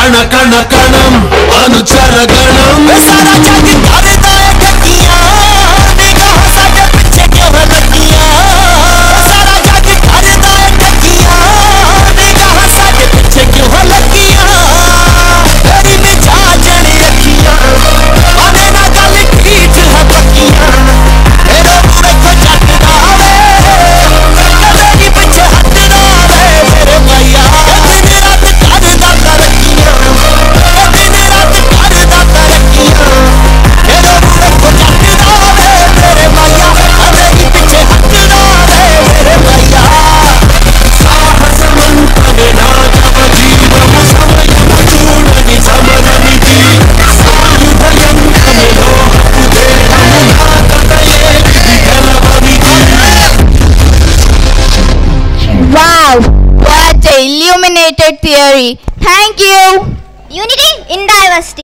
कण कण कणम अनुचर गणम सारा जग करदा है गतियां निगाह साडे पीछे क्यों है लगियां सारा जग करदा है गतियां निगाह साडे पीछे क्यों है लगियां तेरी मिजाजन रखियां आने ना गल ठीक है पक्कियां तेरे पूरे को जटदा वे कदे नहीं पीछे हटदा वे मेरे भैया दिन रात करदा तरक्कियां दिन रात करदा तरक्कियां तेरे पूरे को जटदा वे मेरे भैया कदे नहीं पीछे हटदा वे मेरे भैया साहस मंतवे ना जब जीवम समयम चूडनि समरनिधि सायुधयं कमलो उदे अमुनातये विधिकलवनिधि. Wow, what a illuminated theory. Thank you. Unity in diversity.